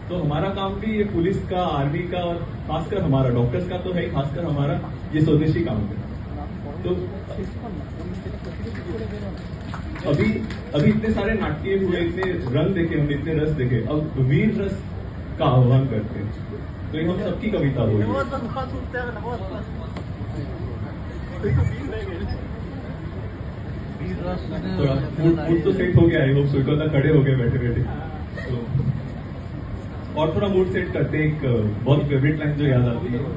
तो हमारा काम भी ये पुलिस का, आर्मी का और खासकर हमारा डॉक्टर्स का तो है, खासकर हमारा ये स्वदेशी काम है। तो अभी इतने सारे नाट्य हुए, इतने रंग देखे हमने, इतने रस देखे, अब वीर रस का आह्वान करते हैं। तो ये हम सबकी कविता होगी। थोड़ा मूड तो सेट हो गया, आई होप सो। खड़े हो गए बैठे बैठे तो और थोड़ा मूड सेट करते हैं। एक बहुत फेवरेट लाइन जो याद आती है,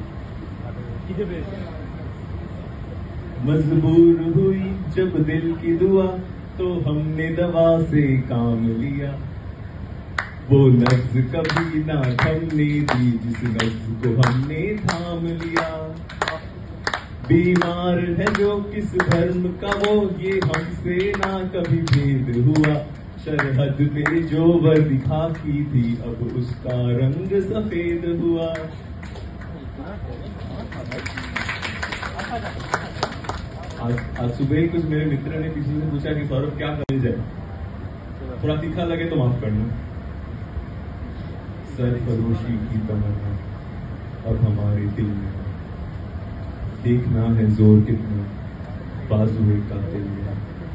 मजबूर हुई जब दिल की दुआ तो हमने दवा से काम लिया, वो नब्ज कभी ना थमने दी जिस नब्ज को हमने थाम लिया, बीमार है जो किस धर्म का वो ये हमसे ना कभी भेद हुआ, सरहद पे जो वर्दी खाकी थी अब उसका रंग सफेद हुआ। आज सुबह ही कुछ मेरे मित्र ने पीछे से पूछा कि सौरभ क्या कर जाए, थोड़ा तीखा लगे तो माफ करना। सरफरोशी की तमन्ना अब हमारे दिल में, देखना है जोर कितना बाजुए कातिल में,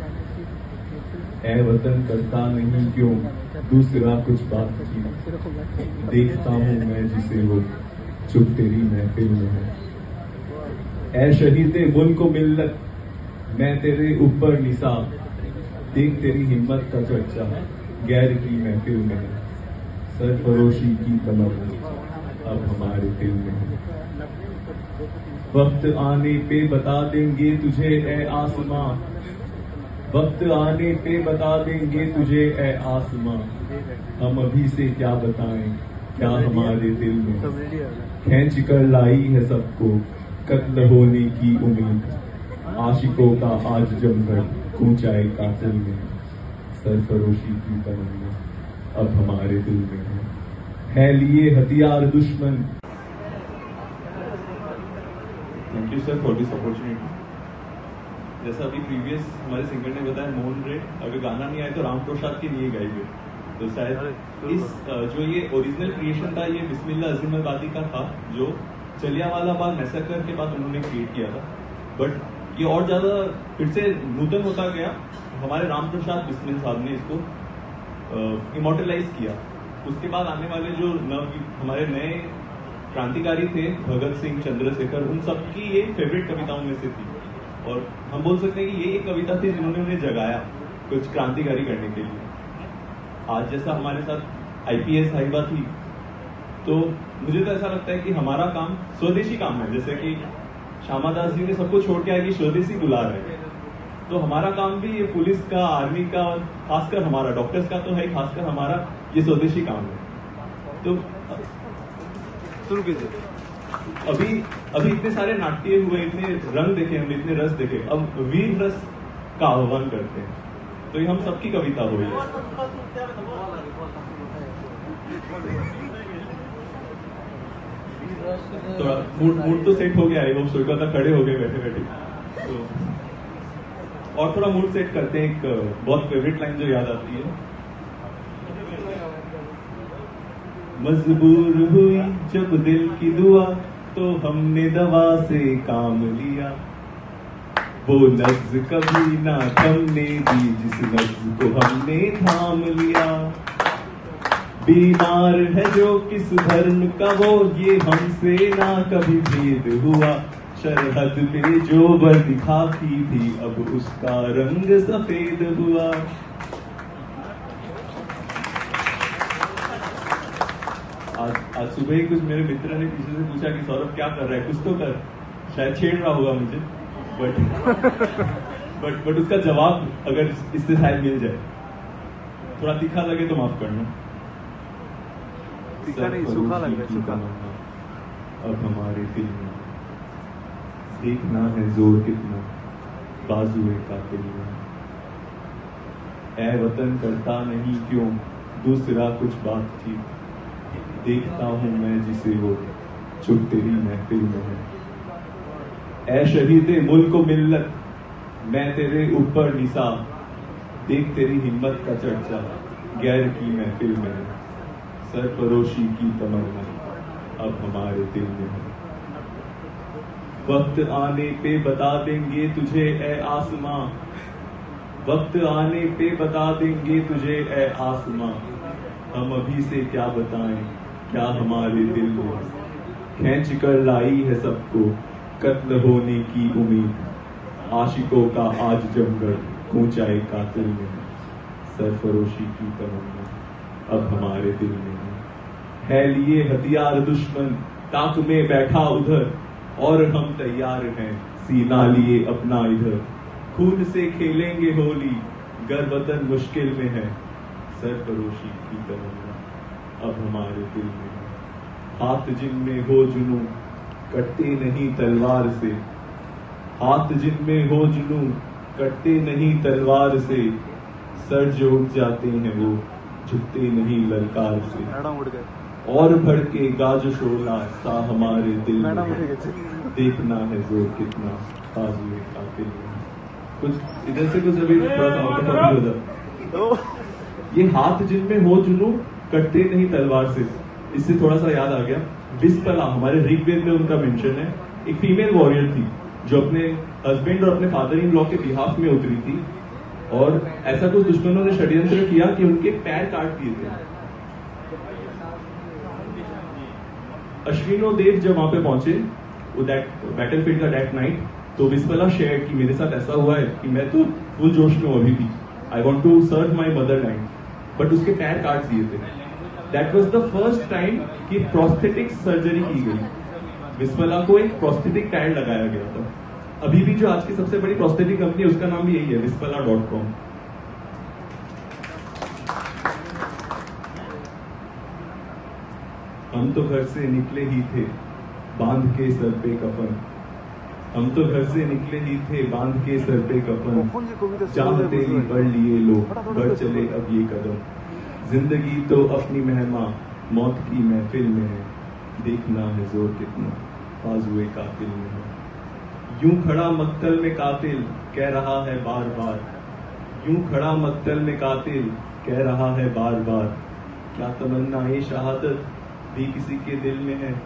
ऐ वतन करता नहीं क्यों दूसरा कुछ बात की, देखता हूँ मैं जिसे वो चुप तेरी महफिल में है, ऐ शहीदे मुल्क को मिल्लत मैं तेरे ऊपर निसार, देख तेरी हिम्मत का चर्चा गैर की महफिल में है, सरफरोशी की तमन्ना अब हमारे दिल में है, वक्त आने पे बता देंगे तुझे ए आसमां, वक्त आने पे बता देंगे तुझे ए आसमां, हम अभी से क्या बताएं क्या हमारे दिल में, खींच कर लाई है सबको कत्ल होने की उम्मीद, आशिकों का आज जमकर कूचाए कातिल में, सरफरोशी की तमन्ना अब हमारे दिल में है लिए हथियार दुश्मन। Thank you sir for this opportunity. जैसा अभी प्रीवियस हमारे सिंगर ने बताया, मोहन रे अगर गाना नहीं आए तो राम प्रसाद के लिए गाएंगे, तो शायद इस जो ये ओरिजिनल क्रिएशन था ये बिस्मिल्लाह अजीमाबादी का था, जो जलियांवाला बाग मैसेकर के बाद उन्होंने क्रिएट किया था, बट ये और ज्यादा फिर से नूतन होता गया। हमारे राम प्रसाद बिस्मिल साहब ने इसको इमोर्टलाइज किया। उसके बाद आने वाले जो हमारे नए क्रांतिकारी थे, भगत सिंह, चंद्रशेखर, उन सबकी ये फेवरेट कविताओं में से थी, और हम बोल सकते हैं कि ये एक कविता थी जिन्होंने उन्हें जगाया कुछ क्रांतिकारी करने के लिए। आज जैसा हमारे साथ IPS साहिबा थी, तो मुझे तो ऐसा लगता है कि हमारा काम स्वदेशी काम है, जैसे कि श्यामा दास जी ने सबको छोड़ के आए कि स्वदेशी बुला रहे, तो हमारा काम भी ये पुलिस का, आर्मी का, खासकर हमारा डॉक्टर्स का तो है, खासकर हमारा ये स्वदेशी काम है। तो शुरू कीजिए। अभी इतने सारे नाट्य हुए, इतने रंग देखे हमने, इतने रस देखे, अब वीर रस का आह्वान करते हैं। तो ये हम सबकी कविता हुई। थोड़ा मूड तो सेट हो गया, आई होप सो। खड़े हो गए बैठे बैठे तो और थोड़ा मूड सेट करते हैं। एक बहुत फेवरेट लाइन जो याद आती है, मजबूर हुई जब दिल की दुआ तो हमने दवा से काम लिया, वो नब्ज कभी ना थमने दी जिस नब्ज को हमने थाम लिया, बीमार है जो किस धर्म का वो ये हमसे ना कभी भेद हुआ, सरहद पे जो वर्दी खाकी थी अब उसका रंग सफेद हुआ। आज सुबह ही कुछ मेरे मित्र ने पीछे से पूछा कि सौरभ क्या कर रहा है, कुछ तो कर, शायद छेड़ रहा होगा मुझे, बट उसका जवाब अगर इससे शायद मिल जाए, थोड़ा तीखा लगे तो माफ करना। तीखा नहीं, सूखा लग रहा है, सूखा। अब हमारे दिल में देखना है जोर कितना बाजुए कातिल में, ऐ वतन करता नहीं क्यों दूसरा कुछ बात थी, देखता हूं मैं जिसे वो चुप तेरी महफिल में है, ऐ शहीदे मुल्क को मिल्लत मैं तेरे ऊपर निसार, देख तेरी हिम्मत का चर्चा गैर की महफिल में है, सरफरोशी की तमन्ना अब हमारे दिल में है। वक्त आने पे बता देंगे तुझे ए आसमां, वक्त आने पे बता देंगे तुझे ए आसमां, हम अभी से क्या बताएं क्या हमारे दिल में। खींच कर लाई है सबको कत्ल होने की उम्मीद, आशिकों का आज जमगढ़ ऊंचाई कातिल में है। सरफरोशी की तमन्ना अब हमारे दिल में है लिए हथियार दुश्मन ताक में बैठा उधर, और हम तैयार हैं सीना लिए अपना इधर। खून से खेलेंगे होली गर वतन मुश्किल में है, सरफरोशी की तमन्ना अब हमारे दिल में है। हाथ जिनमें हो जुनूं कटते नहीं तलवार से, हाथ जिनमें हो जुनूं कटते नहीं तलवार से, सर जो उठ जाते हैं वो झुकते नहीं ललकार से। और भड़केगा जो शोला सा हमारे दिल में, देखना है जोर कितना बाजुए कातिल में। कुछ इधर से कुछ अभी थोड़ा सा और होता। ये हाथ जिनमें हो जुनूं कटते नहीं तलवार से, इससे थोड़ा सा याद आ गया विस्पला, हमारे ऋग्वेद में उनका मेंशन है। एक फीमेल वॉरियर थी जो अपने हस्बैंड और अपने फादर इन लॉ के बिहाफ में उतरी थी, और ऐसा कुछ दुश्मनों ने षड्यंत्र किया कि उनके पैर काट दिए थे। अश्विनो देव जब वहां पे पहुंचे बैटलफील्ड का दैट नाइट, तो विस्पला शेयर कि मेरे साथ ऐसा हुआ है कि मैं तो फुल जोश में हूं अभी भी, I want to serve my motherland, but उसके पैर काट दिए थे। That was the first time कि प्रोस्थेटिक सर्जरी की गई। विस्पला को एक प्रोस्थेटिक पैड लगाया गया था। अभी भी जो आज की सबसे बड़ी प्रोस्थेटिक कंपनी है उसका नाम भी यही है, vispala.com। हम तो घर से निकले ही थे बांध के सर पे कफन, हम तो घर से निकले ही थे बांध के सर पे कफन, चाहते ही बढ़ लिए लोग बढ़ चले अब ये कदम। जिंदगी तो अपनी मेहमा मौत की महफिल में है, देखना है जोर कितना बाजुए कातिल में है। यूं खड़ा मक्तल में कातिल कह रहा है बार बार, यूं खड़ा मक्तल में कातिल कह रहा है बार बार, क्या तमन्ना ये शहादत भी किसी के दिल में है।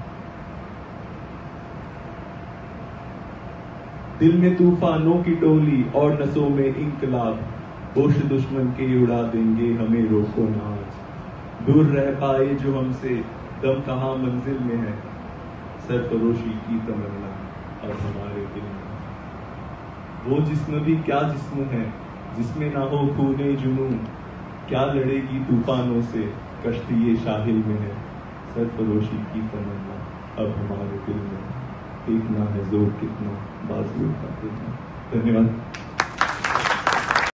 दिल में तूफानों की टोली और नसों में इंकलाब, होश दुश्मन के उड़ा देंगे हमें रोको ना आज। दूर रह पाए जो हमसे दम कहाँ मंजिल में है, सरफरोशी की तमन्ना अब हमारे दिल में। वो जिस्म भी क्या जिस्म है जिसमें ना हो खूने जुनूं, क्या लड़ेगी तूफानों से कश्ती ये शाहिल में है, सरफरोशी की तमन्ना अब हमारे दिल में। देखना है जोर कितना बाजुए का दिल में। धन्यवाद।